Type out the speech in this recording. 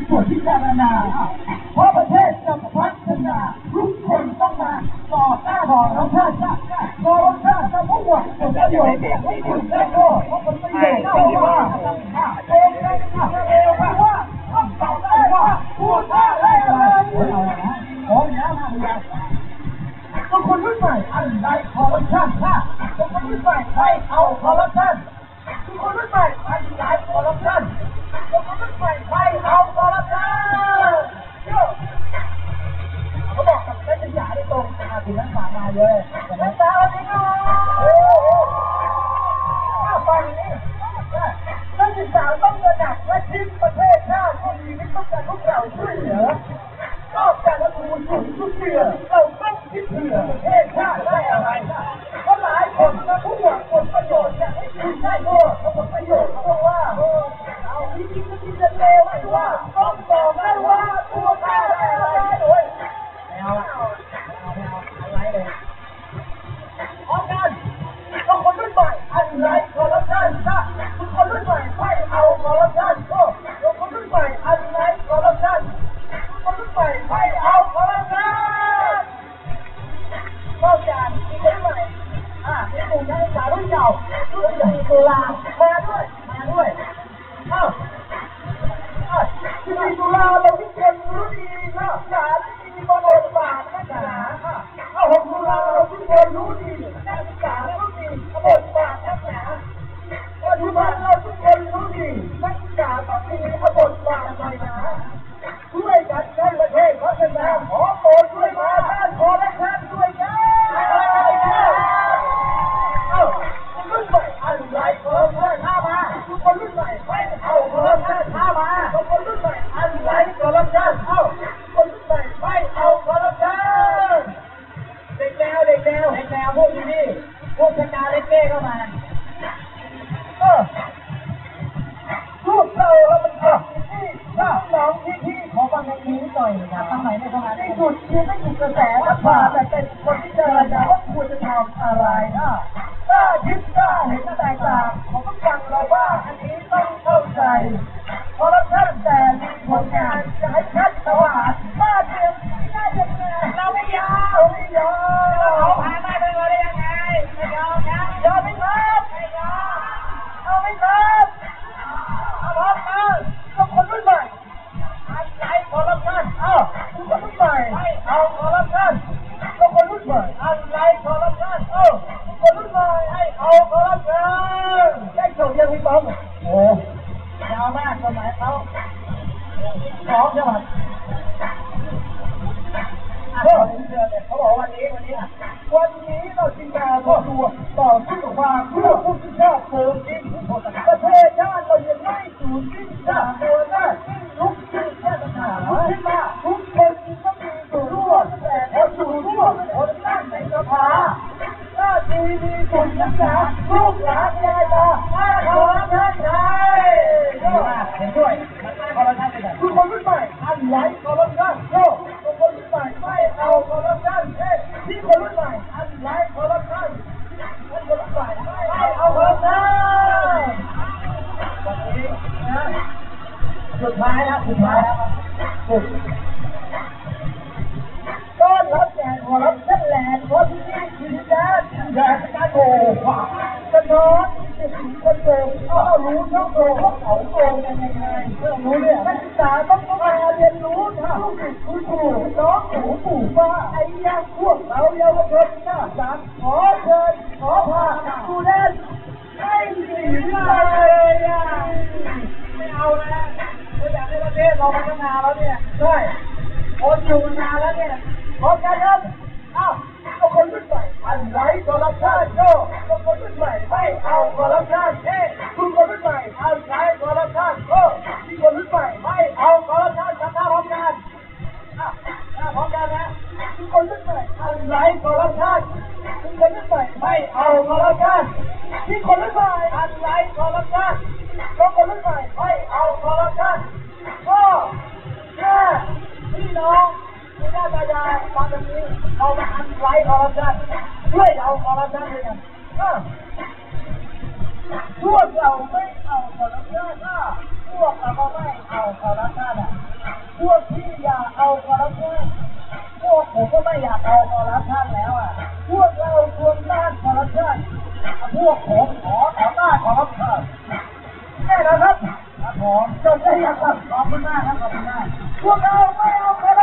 ส่วนพิจารณาเพราะประเทศจะพัฒนาทุกคนต้องมาต่อต้านต่อรับชาติต่อรับชาติจะมุ่งหวังผลประโยชน์ของคนและก็ผลประโยชน์เข้าว่าโกงกันเร็วว่าต้องตอบได้ว่าพูดได้อะไรโอ้ยนะก็คนรุ่นใหม่อันใดคอร์รัปชันก็คนรุ่นใหม่ให้เอาคอร์รัปชันทุกคนรุ่นใหม่อันใดคอร์รัปชันทุกคนรุ่นใหม่ให้เอาคอร์รัปชันเขาบอกกับนักศึกษาได้ตรงถึงนักศึกษามาเยอะนักศึกษาวันนี้ก็ฟังนี้นักศึกษาต้องระดับและทิ้งประเทศชาติที่มีวิธีการพวกเราช่วยเหลือนอกจากจะถูกสุ่มทุกเดือนเราต้องคิดเผื่อประเทศชาติได้อะไรเพราะหลายคนมาพูดว่าผลประโยชน์จะให้คุณได้โทษผลประโยชน์เพราะว่าเอาที่จริงก็ที่จะเลวไม่ว่าต้องบอกได้ว่าตัวข้าได้อะไรเลยไม่เอาอะไรเลยพร้อมกันต้องคนรุ่นใหม่อะไรคอร์รัปชันทุกคนรุ่นใหม่ไม่เอาคอร์รัปชันก็คนรุ่นใหม่อะไรคอร์รัปชันคนรุ่นใหม่ไม่เอาคอร์รัปชันนอกจากที่คนรุ่นใหม่ที่กลุ่มนักศึกษารุ่นเก่ารุ่นใหญ่ตุลามาด้วยที่ตุลาเราทุกคนรู้ดีนะสารมีบทบาทนักศึกษา6ตุลาเราทุกคนรู้ดีนักศึกษารู้ดีบทบาทนักศึกษาปัจจุบันเราทุกคนรู้ดีนักศึกษาต้องมีบทบาทอะไรนะช่วยกันให้ประเทศพัฒนาขอโปรดช่วยมาด้านคอร์รัปชันด้วยกันรุ่นใหม่อะไรคอร์รัปชันมาคนรุ่นใหม่ไม่เอาคอร์รัปชันมาคนรุ่นใหม่อะไรคอร์รัปชันคนรุ่นใหม่ไม่เอาคอร์รัปชันเด็กแนวพวกนี้พวกชะกาเล็กเก้เข้ามาพวกเราเป็นน้องพี่ขอฟังในนี้หน่อยนะทำไมไม่เข้ามาที่สุดคือไม่ถูกกระแสรัฐบาลแต่เป็นคนที่เจรจาว่าควรจะทำอะไรถ้ายึดได้เห็นแตกต่างผมต้องฟังเราว่าอันนี้ต้องเข้าใจคอร์รัปชันแต่มีผลงานจะให้ชัดตลาดบ้าเดียวง่ายจังเลยเราไม่ยอมเขาผ่านมาได้ยังไงไม่ยอมนะยอมไม่ครับเอาไม่ครับเอาพร้อมกันต้องคนรุ่นใหม่อะไรคอร์รัปชันคนรุ่นใหม่เอาคอร์รัปชันต้องคนรุ่นใหม่อะไรคอร์รัปชันคนรุ่นใหม่ให้เอาคอร์รัปชันได้จบยังพี่ป้อมโอ้ยาวมากสมัยเขาพร้อมใช่ไหมเขาบอกวันนี้เราจริงจังก็ดูต่อสู้กับความเพื่อผู้ที่ชอบเสริมจริงประเทศชาติเรายังไม่สูญสิ้นจากตัวได้ลุกขึ้นแก้ปัญหาขึ้นมาทุกคนต้องมีส่วนร่วมแต่ส่วนร่วมคนนั่งในสภาหน้าที่มีส่วนรักษาลูกหลานยายตาคอร์รัปชันไทยเห็นด้วยคอร์รัปชันคือคนรุ่นใหม่อะไรคอร์รัปชันคนรุ่นใหม่ไม่เอาคอร์รัปชันที่คนรุ่นใหม่อะไรคอร์รัปชันคนรุ่นใหม่ไม่เอาคอร์รัปชันวันนี้นะสุดท้ายแล้วต้อนรับแจกคอร์รัปชันแลนด์เพราะที่นี่คือการโกงกระโดดคนโกงรู้ช่องโกงเขาโกงกันยังไงรู้เนี่ยนักศึกษาต้องมาเรียนรู้ลูกศิษย์คุณครูน้องปู่ป้าไอ้ยังพวกเราเยาวชนหน้าศาลขอเชิญขอพาดูแลให้ดีเลยไม่เอานะเราอยากให้ประเทศเราพัฒนาแล้วเนี่ยใช่คนอยู่นานแล้วเนี่ยขอการครับก็คนรุ่นใหม่อะไรคอร์รัปชันก็คนรุ่นใหม่ไม่เอาคอร์รัปชันคุณคนรุ่นใหม่อะไรคอร์รัปชันที่คนรุ่นใหม่ไม่เอาคอร์รัปชันทำหน้าพร้อมกันนะคุณคนรุ่นใหม่อะไรคอร์รัปชันคุณคนรุ่นใหม่ไม่เอาคอร์รัปชันที่คนรุ่นใหม่อะไรคอร์รัปชันก็คนรุ่นใหม่ไม่เอาคอร์รัปชันก็แค่พี่น้องที่หน้าตายายฟังแบบนี้เรามาอะไรคอร์รัปชันช่วยเอาคอร์รัปชันด้วยกันพวกเราไม่เอาคอร์รัปชันพวกเราไม่เอาคอร์รัปชันพวกที่อยากเอาคอร์รัปชันพวกผมก็ไม่อยากเอาคอร์รัปชันแล้วอ่ะพวกเราควรต้านคอร์รัปชันพวกผมขอต้านคอร์รัปชันแน่นะครับครับผมจบได้ยังครับขอบคุณมากครับขอบคุณมากพวกเราไม่เอาคอร์